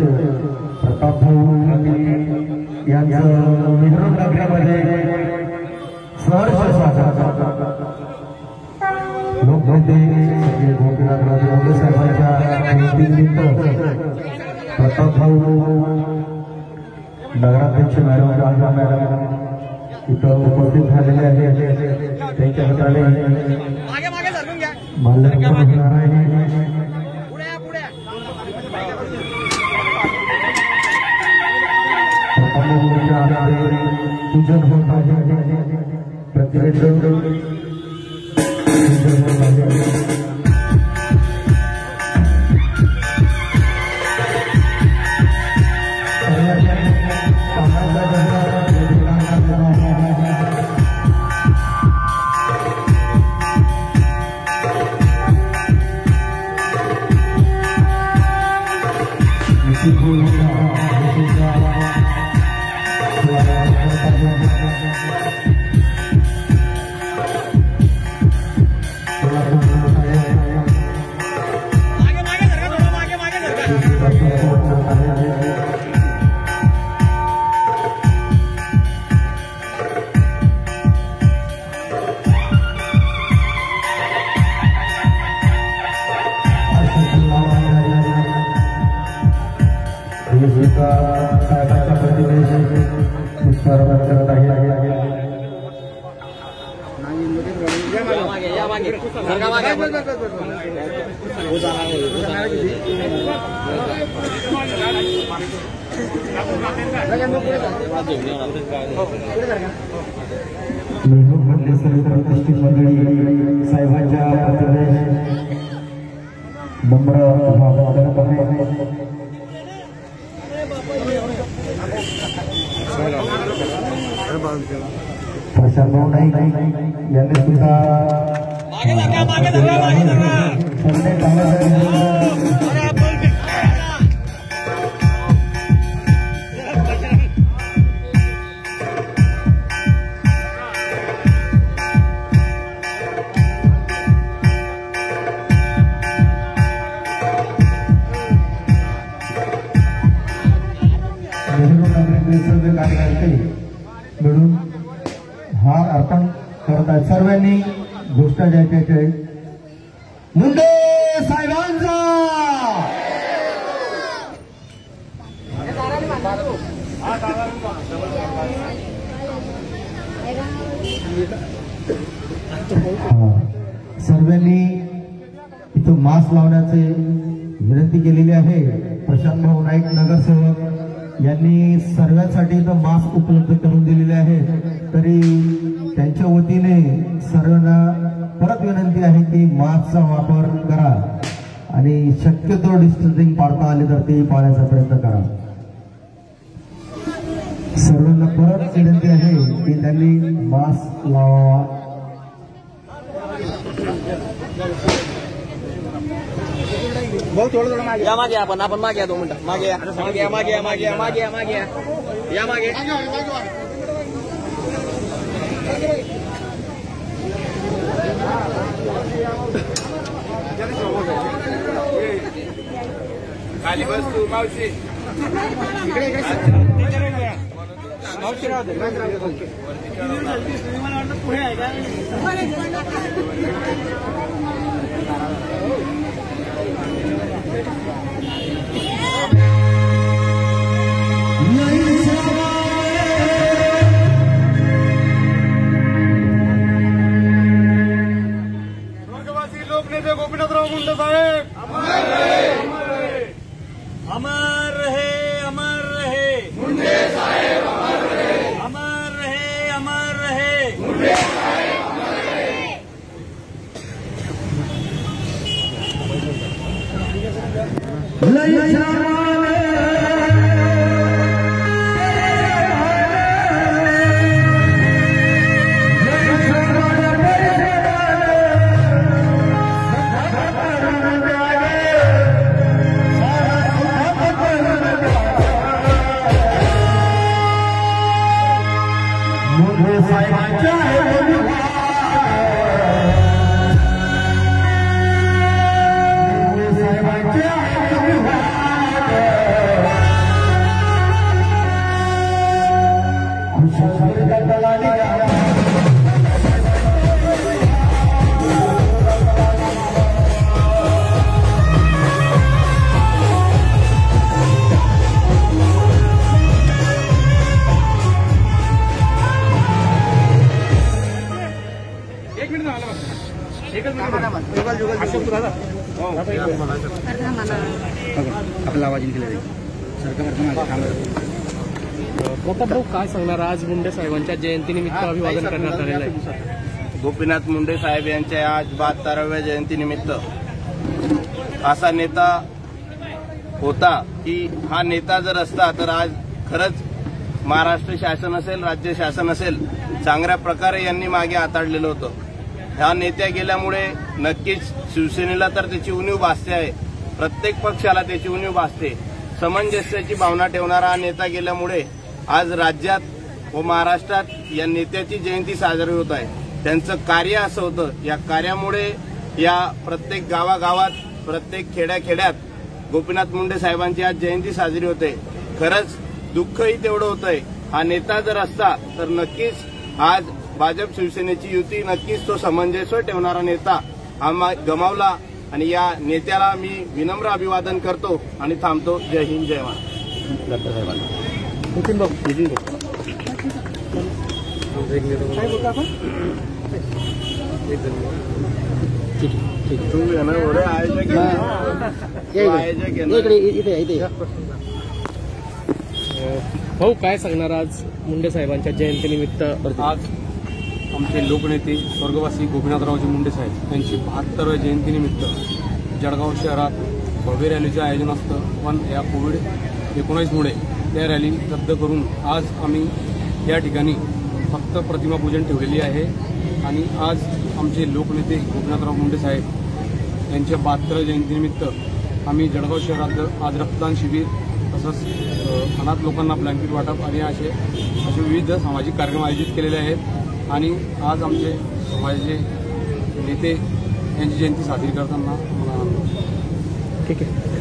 प्रतापभाऊ यांचं मिरवणूक नगरामध्ये सहर्ष स्वागत. लोकनेते श्री गोपीनाथराजे मुंडे साहेबांच्या जयंतीनिमित्त प्रतापभाऊ नगराध्यक्ष मॅडम राजा मॅडम इथं उपस्थित झालेले आहेत. त्यांच्या हाताने माल्यार्पण होणार आहे. पूजन होत आहे. प्रतिवेदन पूजन होत आहे. साहेबांच्या प्रतिमेचे पुष्पार्पण करत आहे. मेहबूबमधले सर्व प्रतिष्ठित मंडळी साहेबांच्या प्रतिमेस नम्र अभिवादन करत आहे. प्रशांत भाऊ नाईक यांनी सुद्धा मिळून हार अर्पण करत आहेत. सर्वांनी घोषणा द्यायची मुंडे साहेबांचा. सर्वांनी इथं मास्क लावण्याची विनंती केलेली आहे. प्रशांत भाऊ नाईक नगरसेवक यांनी सर्वांसाठी इथं मास्क उपलब्ध करून दिलेले आहे. तरी त्यांच्या वतीने सर्वांना परत विनंती आहे की मास्कचा वापर करा आणि शक्यतो डिस्टन्सिंग पाळता आले तर ते पाळण्याचा प्रयत्न करा. सर्वांना परत विनंती आहे की त्यांनी मास्क लावावा. बहुत थोडं मागे या. मागे आपण मागे या. 2 मिनिटं मागे या. मागे या. मागे या. मागे या. मागे या. मागे या. या मागे खाली बस तू मावशी. इकडे मावशी राहू दे. पुढे आहे का? लोकनेते गोपीनाथराव मुंडे साहेब अमर रहे. अमर रहे मुंडे साहेब. अमर रहे. अमर रहे. अमर रहे मुंडे साहेब. अमर रहे. आपला आवाज केला जाईल प्रतापभाऊ काय सांगणार आज मुंडे साहेबांच्या जयंतीनिमित्त अभिवादन करण्यात आलेलं आहे. गोपीनाथ मुंडे साहेब यांच्या आज 72व्या जयंतीनिमित्त असा नेता होता की हा नेता जर असता तर आज खरंच महाराष्ट्र शासन असेल राज्य शासन असेल चांगल्या प्रकारे यांनी मागे हाताळलेलं होतं. ह्या नेत्या गेल्यामुळे नक्कीच शिवसेनेला तर त्याची उणीव भासते आहे, प्रत्येक पक्षाला त्याची उणीव भासते. सामंजस्याची भावना ठेवणारा हा नेता गेल्यामुळे आज राज्यात व महाराष्ट्रात या नेत्याची जयंती साजरी होत आहे. त्यांचं कार्य असं होतं, या कार्यामुळे या प्रत्येक गावागावात प्रत्येक खेड्याखेड्यात गोपीनाथ मुंडे साहेबांची आज जयंती साजरी होते. खरंच दुःखही तेवढं होतंय. हा नेता जर असता तर नक्कीच आज भाजप शिवसेनेची युती नक्कीच तो सामंजस्य ठेवणारा नेता हा गमावला आणि या नेत्याला मी विनम्र अभिवादन करतो आणि थांबतो. जय हिंद जय महाराष्ट्र. नितीन भाऊ तुम्ही आयोजक भाऊ काय सांगणार आज मुंडे साहेबांच्या जयंतीनिमित्त. आज आमचे लोकनेते स्वर्गवासी गोपीनाथरावजी मुंडे साहेब यांची 72व्या जयंतीनिमित्त जळगाव शहरात भव्य रॅलीचं आयोजन असतं, पण या कोविड-19मुळे त्या रॅली रद्द करून आज आम्ही या ठिकाणी फक्त प्रतिमापूजन ठेवलेली आहे. आणि आज आमचे लोकनेते गोपीनाथराव मुंडे साहेब यांच्या 72व्या जयंतीनिमित्त आम्ही जळगाव शहरात आज रक्तदान शिबिर तसंच अनाथ लोकांना ब्लँकेट वाटप आणि असे विविध सामाजिक कार्यक्रम आयोजित केलेले आहेत. आणि आज आमचे समाजाचे नेते यांची जयंती साजरी करताना ठीक आहे.